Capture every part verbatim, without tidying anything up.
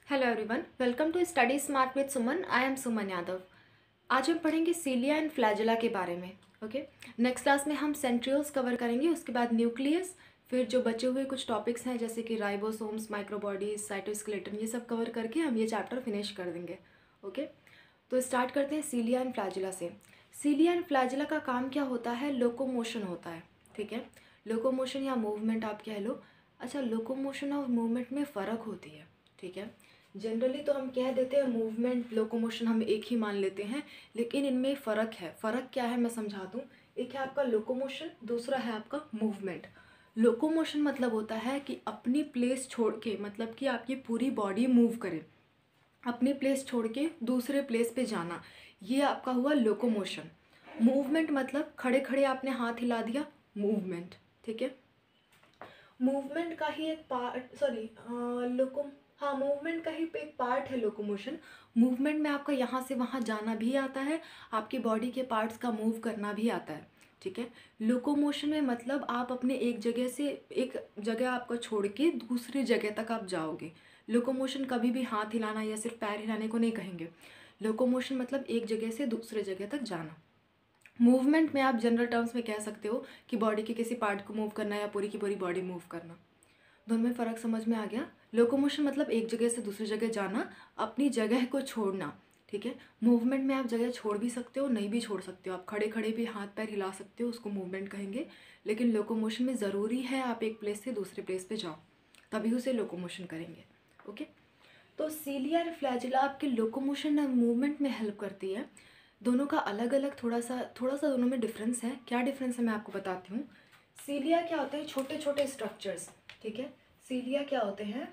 Hello everyone, welcome to study smart with Suman. I am Suman Yadav. आज हम पढ़ेंगे सीलिया एंड फ्लैजिला के बारे में। ओके, नेक्स्ट क्लास में हम सेंट्रियोल्स कवर करेंगे, उसके बाद न्यूक्लियस, फिर जो बचे हुए कुछ टॉपिक्स हैं जैसे कि राइबोसोम्स, माइक्रोबॉडीज, साइटोस्केलेटन, ये सब कवर करके हम ये चैप्टर फिनिश कर देंगे। ओके, तो स्टार्ट करते हैं सीलिया एंड फ्लैजिला से। सीलिया एंड फ्लैजिला का काम क्या होता है? लोकोमोशन होता है। ठीक है, लोकोमोशन या मूवमेंट आप कह लो। अच्छा, लोकोमोशन और मूवमेंट में फ़र्क होती है। ठीक है, जनरली तो हम कह देते हैं मूवमेंट लोकोमोशन हम एक ही मान लेते हैं, लेकिन इनमें फ़र्क है। फ़र्क क्या है मैं समझा दूँ। एक है आपका लोकोमोशन, दूसरा है आपका मूवमेंट। लोकोमोशन मतलब होता है कि अपनी प्लेस छोड़ के, मतलब कि आपकी पूरी बॉडी मूव करे, अपनी प्लेस छोड़ के दूसरे प्लेस पे जाना, ये आपका हुआ लोकोमोशन। मूवमेंट मतलब खड़े खड़े आपने हाथ हिला दिया, मूवमेंट। ठीक है, मूवमेंट का ही एक पार्ट, सॉरी लोको हाँ मूवमेंट का ही एक पार्ट है लोकोमोशन। मूवमेंट में आपका यहाँ से वहाँ जाना भी आता है, आपकी बॉडी के पार्ट्स का मूव करना भी आता है। ठीक है, लोकोमोशन में मतलब आप अपने एक जगह से, एक जगह आपको छोड़ के दूसरी जगह तक आप जाओगे। लोकोमोशन कभी भी हाथ हिलाना या सिर्फ पैर हिलाने को नहीं कहेंगे। लोकोमोशन मतलब एक जगह से दूसरे जगह तक जाना। मूवमेंट में आप जनरल टर्म्स में कह सकते हो कि बॉडी के किसी पार्ट को मूव करना या पूरी की पूरी बॉडी मूव करना। दोनों में फ़र्क समझ में आ गया। लोकोमोशन मतलब एक जगह से दूसरी जगह जाना, अपनी जगह को छोड़ना। ठीक है, मूवमेंट में आप जगह छोड़ भी सकते हो, नहीं भी छोड़ सकते हो, आप खड़े खड़े भी हाथ पैर हिला सकते हो, उसको मूवमेंट कहेंगे। लेकिन लोकोमोशन में ज़रूरी है आप एक प्लेस से दूसरे प्लेस पे जाओ, तभी उसे लोकोमोशन करेंगे। ओके, तो सीलिया और फ्लैजिला आपके लोकोमोशन और मूवमेंट में हेल्प करती है। दोनों का अलग अलग थोड़ा सा थोड़ा सा दोनों में डिफरेंस है। क्या डिफरेंस है मैं आपको बताती हूँ। सीलिया क्या होते हैं? छोटे छोटे स्ट्रक्चर्स। ठीक है, सीलिया क्या होते हैं,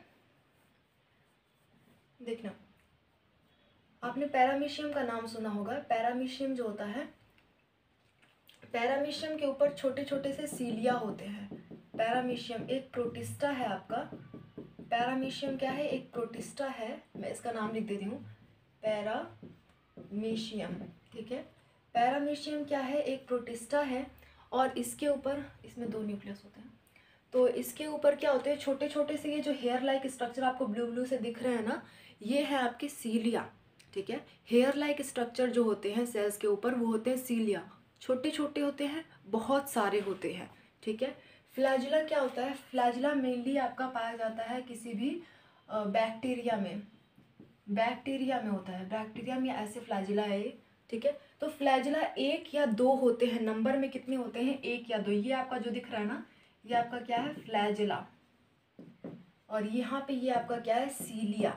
देखना, आपने पैरामीशियम का नाम सुना होगा। पैरामीशियम जो होता है, पैरामीशियम के ऊपर छोटे छोटे से सीलिया होते हैं। पैरामीशियम एक प्रोटिस्टा है आपका। पैरामीशियम क्या है? एक प्रोटिस्टा है। मैं इसका नाम लिख देती हूँ, पैरामीशियम। ठीक है, पैरामीशियम क्या है? एक प्रोटिस्टा है, और इसके ऊपर, इसमें दो न्यूक्लियस होते हैं, तो इसके ऊपर क्या होते हैं? छोटे छोटे से ये जो हेयर लाइक स्ट्रक्चर आपको ब्लू ब्लू से दिख रहे हैं ना, ये है आपके सीलिया। ठीक है, हेयर लाइक स्ट्रक्चर जो होते हैं सेल्स के ऊपर, वो होते हैं सीलिया। छोटे छोटे होते हैं, बहुत सारे होते हैं। ठीक है, फ्लैजिला क्या होता है? फ्लैजिला मेनली आपका पाया जाता है किसी भी बैक्टीरिया में, बैक्टीरिया में होता है। बैक्टीरिया में ऐसे फ्लैजिला है। ठीक है, तो फ्लैजिला एक या दो होते हैं, नंबर में कितने होते हैं? एक या दो। ये आपका जो दिख रहा है ना, ये आपका क्या है? फ्लैजिला। और यहाँ पे ये आपका क्या है? सीलिया।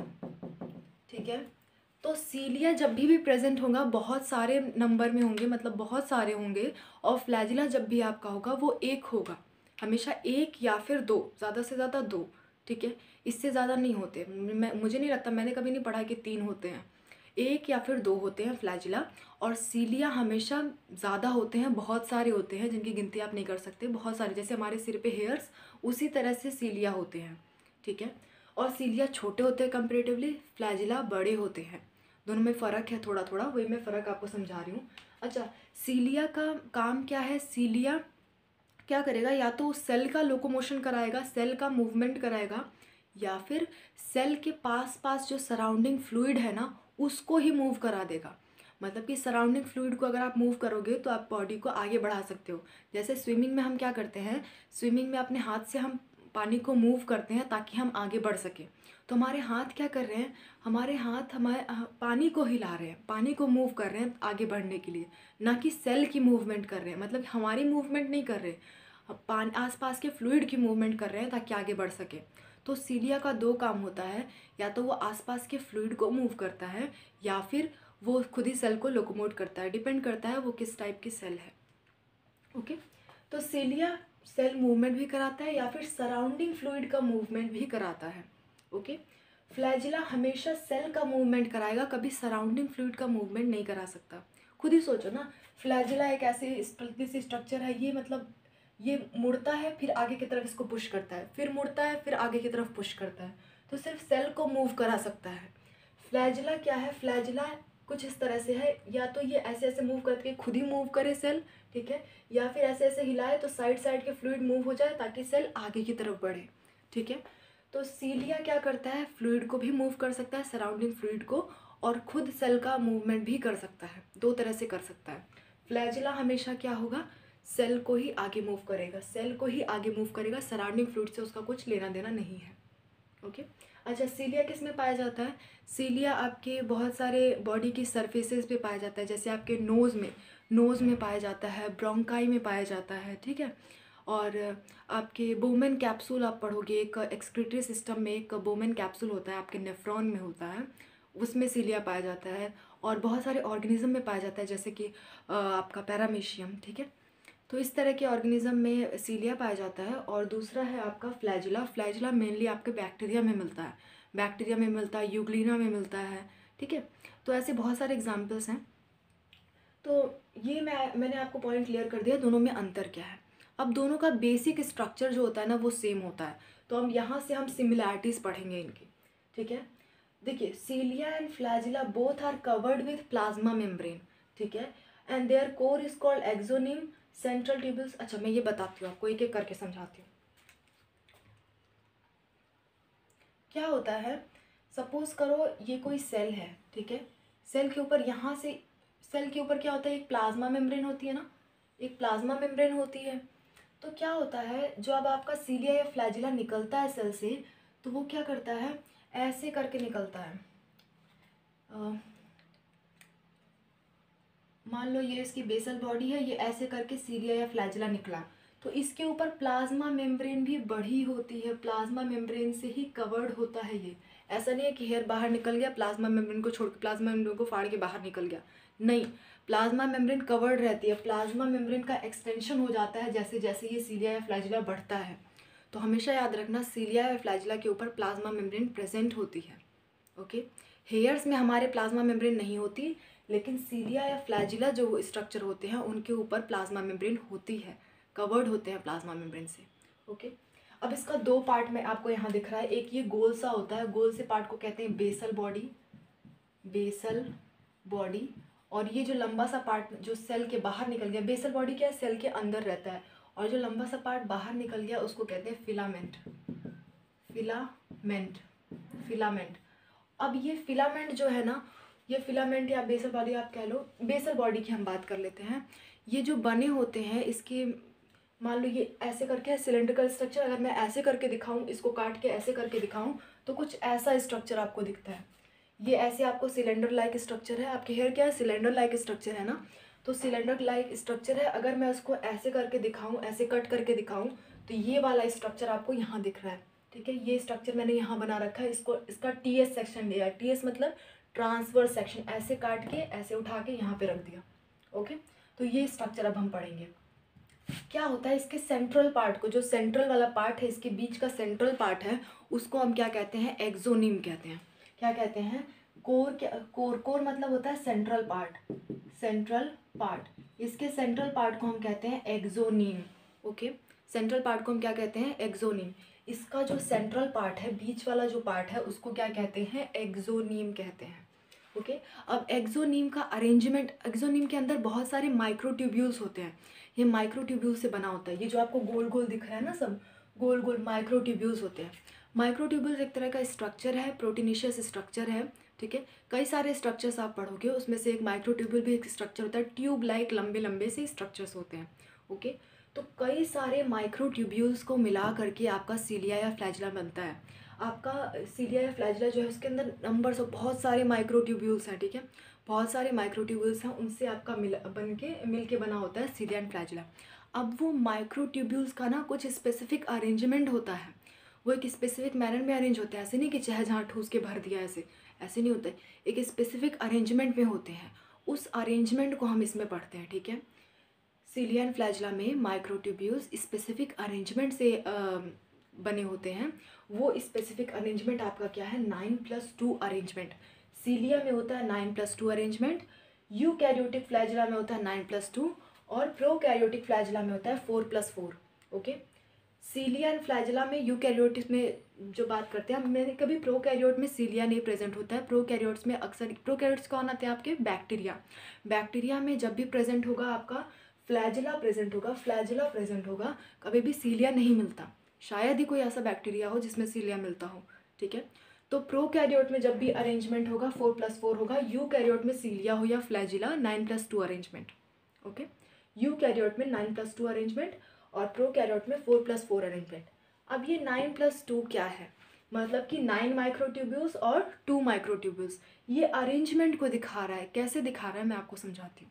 ठीक है, तो सीलिया जब भी भी प्रेजेंट होगा बहुत सारे नंबर में होंगे, मतलब बहुत सारे होंगे। और फ्लैजिला जब भी आपका होगा वो एक होगा, हमेशा एक या फिर दो, ज़्यादा से ज़्यादा दो। ठीक है, इससे ज़्यादा नहीं होते। मैं मुझे नहीं लगता, मैंने कभी नहीं पढ़ा कि तीन होते हैं, एक या फिर दो होते हैं फ्लैजिला। और सीलिया हमेशा ज़्यादा होते हैं, बहुत सारे होते हैं जिनकी गिनती आप नहीं कर सकते, बहुत सारे। जैसे हमारे सिर पे हेयर्स, उसी तरह से सीलिया होते हैं। ठीक है, और सीलिया छोटे होते हैं कंपेरेटिवली, फ्लैजिला बड़े होते हैं। दोनों में फ़र्क है थोड़ा थोड़ा, वही मैं फ़र्क आपको समझा रही हूँ। अच्छा, सीलिया का काम क्या है? सीलिया क्या करेगा? या तो सेल का लोकोमोशन कराएगा, सेल का मूवमेंट कराएगा, या फिर सेल के पास पास जो सराउंडिंग फ्लूइड है ना, उसको ही मूव करा देगा। मतलब कि सराउंडिंग फ्लूइड को अगर आप मूव करोगे तो आप बॉडी को आगे बढ़ा सकते हो। जैसे स्विमिंग में हम क्या करते हैं, स्विमिंग में अपने हाथ से हम पानी को मूव करते हैं ताकि हम आगे बढ़ सकें। तो हमारे हाथ क्या कर रहे हैं? हमारे हाथ हमारे पानी को हिला रहे हैं, पानी को मूव कर रहे हैं आगे बढ़ने के लिए, ना कि सेल की मूवमेंट कर रहे हैं। मतलब हमारी मूवमेंट नहीं कर रहे, पानी आसपास के फ्लूइड की मूवमेंट कर रहे हैं ताकि आगे बढ़ सके। तो सीलिया का दो काम होता है, या तो वो आसपास के फ्लूइड को मूव करता है, या फिर वो खुद ही सेल को लोकोमोट करता है। डिपेंड करता है वो किस टाइप की सेल है। ओके, तो सीलिया सेल मूवमेंट भी कराता है या फिर सराउंडिंग फ्लूइड का मूवमेंट भी कराता है। ओके, फ्लैजिला हमेशा सेल का मूवमेंट कराएगा, कभी सराउंडिंग फ्लूइड का मूवमेंट नहीं करा सकता। खुद ही सोचो ना, फ्लैजिला एक ऐसी सी स्ट्रक्चर है, ये मतलब ये मुड़ता है फिर आगे की तरफ इसको पुश करता है, फिर मुड़ता है फिर आगे की तरफ पुश करता है, तो सिर्फ सेल को मूव करा सकता है। फ्लैजिला क्या है? फ्लैजिला कुछ इस तरह से है, या तो ये ऐसे ऐसे मूव करके खुद ही मूव करे सेल, ठीक है, या फिर ऐसे ऐसे हिलाए तो साइड साइड के फ्लूइड मूव हो जाए ताकि सेल आगे की तरफ बढ़े। ठीक है, तो सीलिया क्या करता है, फ्लूइड को भी मूव कर सकता है, सराउंडिंग फ्लूइड को, और खुद सेल का मूवमेंट भी कर सकता है, दो तरह से कर सकता है। फ्लैजिला हमेशा क्या होगा, सेल को ही आगे मूव करेगा, सेल को ही आगे मूव करेगा, सराउंडिंग फ्लूइड से उसका कुछ लेना देना नहीं है। Okay okay? अच्छा, सीलिया किस में पाया जाता है, सीलिया आपके बहुत सारे बॉडी की सरफेसेस पे पाया जाता है, जैसे आपके नोज़ में नोज़ में पाया जाता है, ब्रोंकाई में पाया जाता है, ठीक है। और आपके बोमेन कैप्सूल आप पढ़ोगे, एक एक्सक्रीटरी सिस्टम में एक बोमेन कैप्सूल होता है, आपके नेफ्रॉन में होता है, उसमें सीलिया पाया जाता है। और बहुत सारे ऑर्गेनिज्म में पाया जाता है, जैसे कि आपका पैरामीशियम, ठीक है। तो इस तरह के ऑर्गेनिज्म में सीलिया पाया जाता है। और दूसरा है आपका फ्लैजिला। फ्लैजिला मेनली आपके बैक्टीरिया में मिलता है, बैक्टीरिया में मिलता है, यूग्लिना में मिलता है, ठीक है। तो ऐसे बहुत सारे एग्जांपल्स हैं। तो ये मैं मैंने आपको पॉइंट क्लियर कर दिया दोनों में अंतर क्या है। अब दोनों का बेसिक स्ट्रक्चर जो होता है ना वो सेम होता है, तो हम यहाँ से हम सिमिलैरिटीज़ पढ़ेंगे इनकी, ठीक है। देखिए, cilia and flagella both are covered with plasma membrane, ठीक है, and there core is called axoneme, central tubules. अच्छा, मैं ये बताती हूँ आपको, एक एक करके समझाती हूँ। क्या होता है, सपोज करो ये कोई सेल है, ठीक है। सेल के ऊपर यहाँ से सेल के ऊपर क्या होता है, एक प्लाज्मा मेम्ब्रेन होती है ना, एक प्लाज्मा मेम्ब्रेन होती है। तो क्या होता है, जो अब आपका सीलिया या फ्लैजिला निकलता है सेल से, तो वो क्या करता है, ऐसे करके निकलता है। मान लो ये इसकी बेसल बॉडी है, ये ऐसे करके सीलिया या फ्लैजिला निकला, तो इसके ऊपर प्लाज्मा मेम्ब्रेन भी बड़ी होती है, प्लाज्मा मेम्ब्रेन से ही कवर्ड होता है ये। ऐसा नहीं है कि हेयर बाहर निकल गया, प्लाज्मा मेम्ब्रेन को छोड़ के प्लाज्मा मेम्ब्रेन को फाड़ के बाहर निकल गया, नहीं, प्लाज्मा मेम्ब्रेन कवर्ड रहती है, प्लाज्मा मेम्ब्रेन का एक्सटेंशन हो जाता है जैसे जैसे ये सीलिया या फ्लैजिला बढ़ता है। तो हमेशा याद रखना, सीलिया या फ्लैजिला के ऊपर प्लाज्मा मेम्ब्रेन प्रेजेंट होती है। ओके, हेयर्स में हमारे प्लाज्मा मेम्ब्रेन नहीं होती, लेकिन सीलिया या फ्लैजिला जो स्ट्रक्चर होते हैं उनके ऊपर प्लाज्मा मेम्ब्रेन होती है, कवर्ड होते हैं प्लाज्मा मेम्ब्रेन से। ओके, अब इसका दो पार्ट में आपको यहाँ दिख रहा है, एक ये गोल सा होता है, गोल से पार्ट को कहते हैं बेसल बॉडी, बेसल बॉडी। और ये जो लंबा सा पार्ट जो सेल के बाहर निकल गया, बेसल बॉडी क्या है, सेल के अंदर रहता है, और जो लंबा सा पार्ट बाहर निकल गया उसको कहते हैं फिलामेंट, फिलामेंट, फिलामेंट। अब ये फिलामेंट जो है ना, ये फिलामेंट या बेसल बॉडी आप कह लो, बेसल बॉडी की हम बात कर लेते हैं। ये जो बने होते हैं, इसके मान लो ये ऐसे करके है सिलेंड्रिकल स्ट्रक्चर, अगर मैं ऐसे करके दिखाऊं, इसको काट के ऐसे करके दिखाऊं, तो कुछ ऐसा स्ट्रक्चर आपको दिखता है। ये ऐसे आपको सिलेंडर लाइक स्ट्रक्चर है, आपके हेयर क्या है, सिलेंडर लाइक स्ट्रक्चर है ना, तो सिलेंडर लाइक स्ट्रक्चर है। अगर मैं उसको ऐसे करके दिखाऊं, ऐसे कट करके दिखाऊं, तो ये वाला स्ट्रक्चर आपको यहाँ दिख रहा है, ठीक है। ये स्ट्रक्चर मैंने यहाँ बना रखा है, इसको इसका टी एस सेक्शन लिया है, टी एस मतलब ट्रांसवर्स सेक्शन, ऐसे काट के ऐसे उठा के यहाँ पे रख दिया। ओके, तो ये स्ट्रक्चर अब हम पढ़ेंगे। क्या होता है, इसके सेंट्रल पार्ट को, जो सेंट्रल वाला पार्ट है, इसके बीच का सेंट्रल पार्ट है, उसको हम क्या कहते हैं, एक्सोनिम कहते हैं। क्या कहते हैं, कोर, क्या कोर, कोर मतलब होता है सेंट्रल पार्ट, सेंट्रल पार्ट। इसके सेंट्रल पार्ट को हम कहते हैं एक्सोनिम। ओके, सेंट्रल पार्ट को हम क्या कहते हैं, एक्सोनिम। इसका जो सेंट्रल पार्ट है, बीच वाला जो पार्ट है, उसको क्या कहते हैं, एक्सोनिम कहते हैं। Okay okay? अब एक्सोनिम का अरेंजमेंट, एक्सोनिम के अंदर बहुत सारे माइक्रोट्यूब्यूल्स होते हैं, ये माइक्रोट्यूब्यूल से बना होता है। ये जो आपको गोल गोल दिख रहा है ना, सब गोल गोल माइक्रोट्यूब्यूल्स होते हैं। माइक्रोट्यूब्यूल्स एक तरह का स्ट्रक्चर है, प्रोटीनेशियस स्ट्रक्चर है, ठीक है। कई सारे स्ट्रक्चर्स आप पढ़ोगे, उसमें से एक माइक्रोट्यूब्यूल भी एक स्ट्रक्चर होता है, ट्यूब लाइक लंबे लंबे से स्ट्रक्चर्स होते हैं। Okay okay? तो कई सारे माइक्रोट्यूब्यूल्स को मिला करके आपका सीलिया या फ्लैजिला बनता है। आपका सीलिया या फ्लैजिला जो है उसके अंदर नंबर्स ऑफ बहुत सारे माइक्रोट्यूब्यूल्स हैं, ठीक है, बहुत सारे माइक्रोट्यूब्यूल्स हैं, उनसे आपका मिल बन के मिल के बना होता है सीलिया एंड फ्लैजिला। अब वो माइक्रोट्यूब्यूल्स का ना कुछ स्पेसिफिक अरेंजमेंट होता है, वो एक स्पेसिफिक मैनर में अरेंज होते हैं, ऐसे नहीं कि चाहे जहाँ ठूस के भर दिया, ऐसे ऐसे नहीं होता है, एक स्पेसिफिक अरेंजमेंट में होते हैं, उस अरेंजमेंट को हम इसमें पढ़ते हैं, ठीक है। सीलिया एंड फ्लैजिला में माइक्रोट्यूब्यूल्स स्पेसिफिक अरेंजमेंट से आ, बने होते हैं। वो स्पेसिफिक अरेंजमेंट आपका क्या है, nine plus two arrangement. Cilia में होता है nine plus two arrangement, eukaryotic flagella में होता है नाइन प्लस टू, और प्रोकैरियोटिक फ्लैजिला में होता है four plus four. Okay, cilia and flagella में यूकैरियोटिक में जो बात करते हैं, मैंने कभी प्रोकैरियोट में सीलिया नहीं प्रेजेंट होता है, प्रोकैरियोट्स में अक्सर, प्रोकैरियोट्स कौन आते हैं आपके, बैक्टीरिया। बैक्टीरिया में जब भी प्रेजेंट होगा आपका फ्लैजिला प्रेजेंट होगा, फ्लैजिला प्रेजेंट होगा, कभी भी सीलिया नहीं मिलता। शायद ही कोई ऐसा बैक्टीरिया हो जिसमें सीलिया मिलता हो, ठीक है। तो प्रोकैरियोट में जब भी अरेंजमेंट होगा फोर प्लस फोर होगा, यूकैरियोट में सीलिया हो या flagella nine plus two arrangement, okay. Eukaryote में नाइन प्लस टू अरेंजमेंट और प्रोकैरियोट में फोर प्लस फोर अरेंजमेंट। अब ये नाइन प्लस टू क्या है, मतलब कि नाइन माइक्रोट्यूब्यूल्स और टू माइक्रोट्यूब्यूल्स, ये अरेंजमेंट को दिखा रहा है। कैसे दिखा रहा है मैं आपको समझाती हूँ।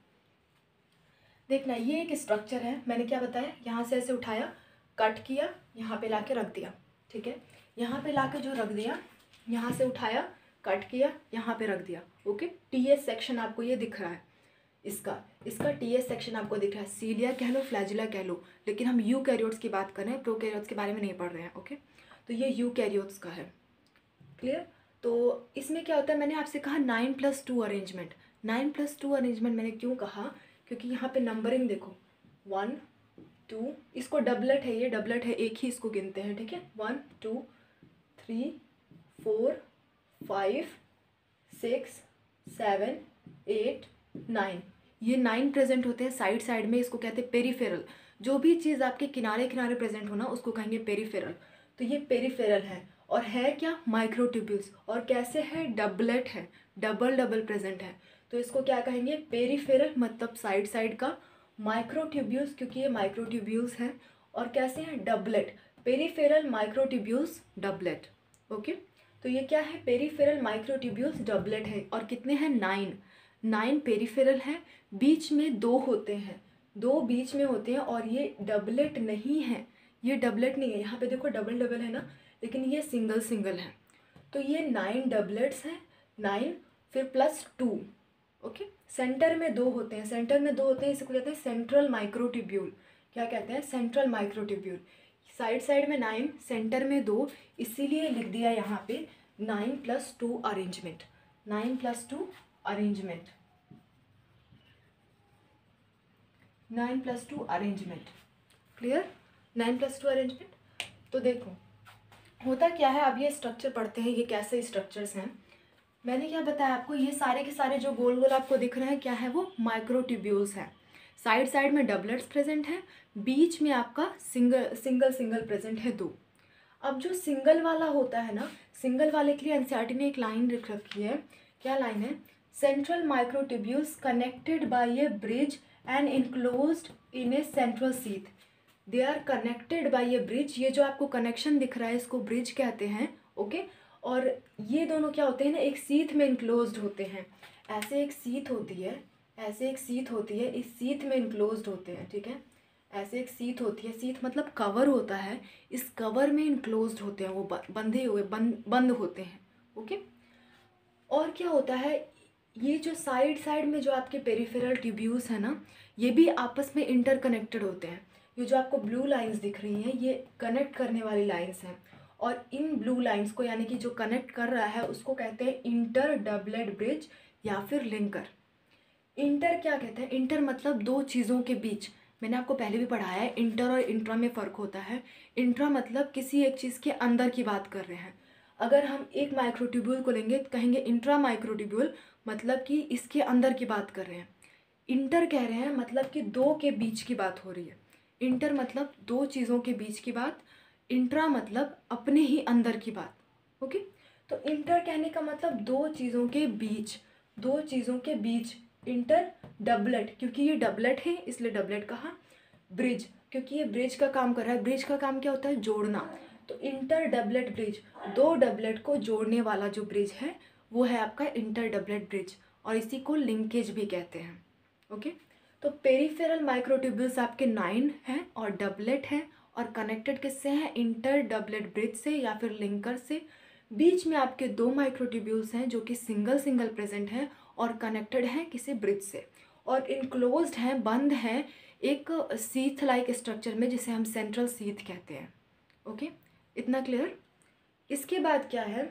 देखना, ये एक स्ट्रक्चर है, मैंने क्या बताया, यहाँ से ऐसे उठाया, कट किया, यहाँ पे लाके रख दिया, ठीक है। यहाँ पे लाके जो रख दिया, यहाँ से उठाया, कट किया, यहाँ पे रख दिया, ओके। टी एस सेक्शन आपको ये दिख रहा है, इसका इसका टी एस सेक्शन आपको दिख रहा है। सीलिया कह लो, फ्लैजिला कह लो, लेकिन हम यूकैरियोट्स की बात कर रहे हैं, प्रोकैरियोट्स के बारे में नहीं पढ़ रहे हैं, ओके। तो ये यूकैरियोट्स का है, क्लियर। तो इसमें क्या होता है, मैंने आपसे कहा nine plus two arrangement. Nine plus two arrangement मैंने क्यों कहा, क्योंकि यहाँ पे नंबरिंग देखो, वन टू, इसको डबलेट है, ये डबलेट है, एक ही इसको गिनते हैं, ठीक है। One two three four five six seven eight nine, ये नाइन प्रेजेंट होते हैं साइड साइड में, इसको कहते हैं पेरिफेरल। जो भी चीज़ आपके किनारे किनारे प्रेजेंट होना उसको कहेंगे पेरिफेरल। तो ये पेरिफेरल है और है क्या, माइक्रोट्यूब्यूल्स। और कैसे है, डबलेट है, डबल डबल प्रेजेंट है, तो इसको क्या कहेंगे, पेरिफेरल, मतलब साइड साइड का। माइक्रोट्यूब्यूल्स क्योंकि ये माइक्रोट्यूब्यूल्स हैं, और कैसे हैं, doublet, peripheral microtubules doublet, okay. तो ये क्या है, पेरिफेरल माइक्रोट्यूब्यूल्स डबलेट है। और कितने हैं, नाइन। नाइन पेरिफेरल हैं, बीच में दो होते हैं, दो बीच में होते हैं, और ये डबलेट नहीं है, ये डबलेट नहीं है। यहाँ पे देखो डबल डबल है ना, लेकिन ये सिंगल सिंगल है। तो ये नाइन डबलेट्स हैं, नाइन फिर प्लस टू, ओके। सेंटर में दो होते हैं, सेंटर में दो होते हैं, इसको कहते हैं सेंट्रल माइक्रोट्यूब्यूल। क्या कहते हैं, सेंट्रल माइक्रोट्यूब्यूल। साइड साइड में नाइन, सेंटर में दो, इसीलिए लिख दिया यहाँ पे nine plus two arrangement, nine plus two arrangement, nine plus two arrangement, clear, nine plus two arrangement. तो देखो होता क्या है, अब ये स्ट्रक्चर पढ़ते हैं, ये कैसे स्ट्रक्चर्स हैं। मैंने क्या बताया आपको, ये सारे के सारे जो गोल गोल आपको दिख रहे हैं क्या है, वो माइक्रोट्यूब्यूल्स हैं। साइड साइड में डबलेट्स प्रेजेंट हैं, बीच में आपका सिंगल सिंगल सिंगल प्रेजेंट है दो। अब जो सिंगल वाला होता है ना, सिंगल वाले के लिए एनसीईआरटी ने एक लाइन लिख रखी है, क्या लाइन है, central microtubules connected by a bridge and enclosed in a central sheath, they are connected by a bridge. ये जो आपको कनेक्शन दिख रहा है इसको ब्रिज कहते हैं, ओके। और ये दोनों क्या होते हैं ना, एक सीथ में इनक्लोज्ड होते हैं। ऐसे एक सीथ होती है, ऐसे एक सीथ होती है, इस सीथ में इनक्लोज्ड होते हैं, ठीक है। ऐसे एक सीथ होती है, सीथ मतलब कवर होता है, इस कवर में इनक्लोज्ड होते हैं, वो बंधे हुए, बंद बंद होते हैं, ओके। और क्या होता है, ये जो साइड साइड में जो आपके पेरिफेरल ट्यूब्यूल्स हैं ना, ये भी आपस में इंटरकनेक्टेड होते हैं। ये जो आपको ब्लू लाइंस दिख रही हैं, ये कनेक्ट करने वाली लाइंस हैं, और इन ब्लू लाइंस को यानी कि जो कनेक्ट कर रहा है उसको कहते हैं इंटर डबलेट ब्रिज या फिर लिंकर। इंटर क्या कहते हैं, इंटर मतलब दो चीज़ों के बीच। मैंने आपको पहले भी पढ़ाया है, इंटर और इंट्रा में फ़र्क होता है। इंट्रा मतलब किसी एक चीज़ के अंदर की बात कर रहे हैं। अगर हम एक माइक्रोट्यूब्यूल को लेंगे तो कहेंगे इंट्रा माइक्रोट्यूब्यूल, मतलब कि इसके अंदर की बात कर रहे हैं। इंटर कह रहे हैं मतलब कि दो के बीच की बात हो रही है। इंटर मतलब दो चीज़ों के बीच की बात, इंट्रा मतलब अपने ही अंदर की बात, ओके। तो इंटर कहने का मतलब दो चीज़ों के बीच, दो चीज़ों के बीच, इंटर डबलेट, क्योंकि ये डबलेट है इसलिए डबलेट कहा। ब्रिज क्योंकि ये ब्रिज का काम कर रहा है, ब्रिज का काम क्या होता है, जोड़ना। तो इंटर डबलेट ब्रिज, दो डबलेट को जोड़ने वाला जो ब्रिज है वो है आपका इंटर डबलेट ब्रिज, और इसी को लिंकेज भी कहते हैं, ओके। तो पेरिफेरल माइक्रोट्यूब्यूल्स आपके नाइन हैं और डबलेट हैं, और कनेक्टेड किससे हैं, इंटर डबलेट ब्रिज से या फिर लिंकर से। बीच में आपके दो माइक्रोट्यूब्यूल्स हैं जो कि सिंगल सिंगल प्रेजेंट हैं और कनेक्टेड हैं किसी ब्रिज से, और इनक्लोज्ड हैं, बंद हैं एक सीथ लाइक स्ट्रक्चर में जिसे हम सेंट्रल सीथ कहते हैं, ओके। इतना क्लियर। इसके बाद क्या है,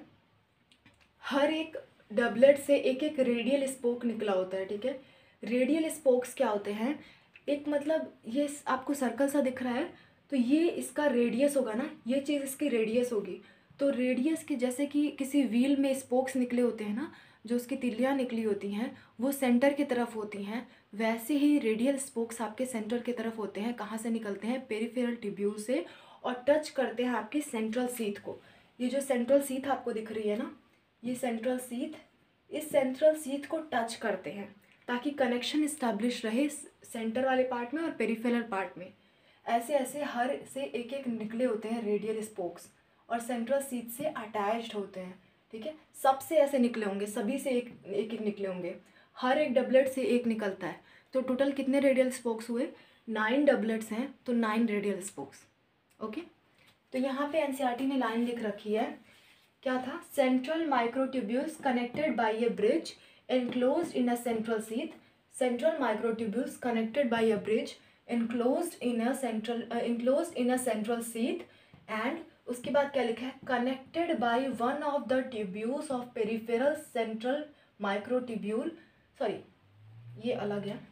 हर एक डबलेट से एक एक रेडियल स्पोक निकला होता है, ठीक है। रेडियल स्पोक्स क्या होते हैं, एक मतलब ये आपको सर्कल सा दिख रहा है, तो ये इसका रेडियस होगा ना, ये चीज़ इसकी रेडियस होगी। तो रेडियस की, जैसे कि किसी व्हील में स्पोक्स निकले होते हैं ना, जो उसकी तिल्लियाँ निकली होती हैं वो सेंटर की तरफ होती हैं, वैसे ही रेडियल स्पोक्स आपके सेंटर की तरफ होते हैं। कहाँ से निकलते हैं, पेरिफेरल ट्यूब्यूल से, और टच करते हैं आपकी सेंट्रल सीथ को। ये जो सेंट्रल सीथ आपको दिख रही है ना, ये सेंट्रल सीथ, इस सेंट्रल सीथ को टच करते हैं ताकि कनेक्शन इस्टेब्लिश रहे सेंटर वाले पार्ट में और पेरिफेरल पार्ट में। ऐसे ऐसे हर से एक एक निकले होते हैं रेडियल स्पोक्स और सेंट्रल सीथ से अटैच्ड होते हैं, ठीक है। सबसे ऐसे निकले होंगे, सभी से एक एक एक निकले होंगे, हर एक डबलेट से एक निकलता है। तो टोटल कितने रेडियल स्पोक्स हुए? नाइन डबलेट्स हैं तो नाइन रेडियल स्पोक्स। ओके, तो यहाँ पे एनसीईआरटी ने लाइन लिख रखी है, क्या था? Central microtubules connected by a bridge enclosed in a central sheath, central microtubules connected by a bridge enclosed in a central uh, enclosed in a central sheath, and उसके बाद क्या लिखा है? connected by one of the tubules of peripheral central microtubule, sorry ये अलग है,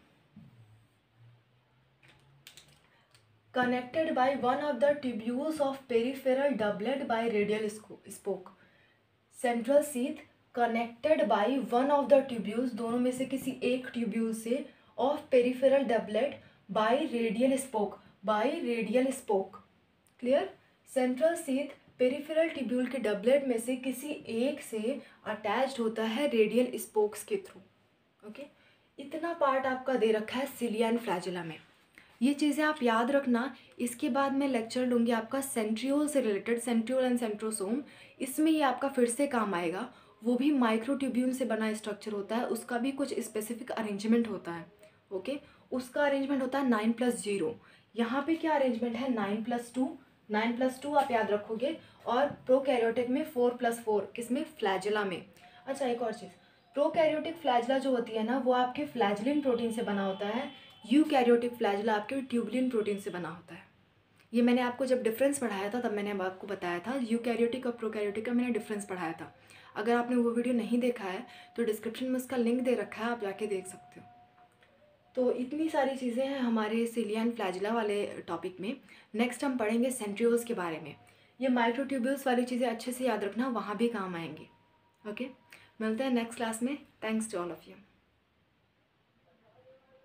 connected by one of the tubules of peripheral doublet by radial spoke, central sheath connected by one of the tubules, दोनों में से किसी एक tubule से, of peripheral doublet by radial spoke, by radial spoke. Clear? Central sheath peripheral tubule के doublet में से किसी एक से अटैच्ड होता है रेडियल स्पोक्स के थ्रू। ओके, इतना पार्ट आपका दे रखा है सिलिया एंड फ्लैजिला में। ये चीज़ें आप याद रखना। इसके बाद मैं लेक्चर लूँगी आपका सेंट्रियोल से रिलेटेड, सेंट्रियोल एंड सेंट्रोसोम। इसमें ये आपका फिर से काम आएगा, वो भी माइक्रोट्यूब्यूल से बना स्ट्रक्चर होता है, उसका भी कुछ स्पेसिफिक अरेंजमेंट होता है। ओके, उसका अरेंजमेंट होता है नाइन प्लस जीरो। यहाँ पे क्या अरेंजमेंट है? Nine plus two, nine plus two आप याद रखोगे, और प्रोकैरियोटिक में फोर प्लस फोर, किसमें? फ्लैजिला में। अच्छा, एक और चीज़, प्रोकैरियोटिक फ्लैजिला जो होती है ना, वो आपके फ्लैजिलिन प्रोटीन से बना होता है। यूकैरियोटिक फ्लैजिला आपके ट्यूबुलिन प्रोटीन से बना होता है। ये मैंने आपको जब डिफरेंस पढ़ाया था तब मैंने आपको बताया था, यूकैरियोटिक और प्रोकैरियोटिक का मैंने डिफरेंस पढ़ाया था। अगर आपने वो वीडियो नहीं देखा है तो डिस्क्रिप्शन में उसका लिंक दे रखा है, आप जाके देख सकते हो। तो इतनी सारी चीज़ें हैं हमारे सिलिया एंड फ्लैजिला वाले टॉपिक में। नेक्स्ट हम पढ़ेंगे सेंट्रियोल्स के बारे में। ये माइक्रोट्यूब्यूल्स वाली चीज़ें अच्छे से याद रखना, वहाँ भी काम आएंगी। ओके, मिलते हैं नेक्स्ट क्लास में। Thanks to all of you.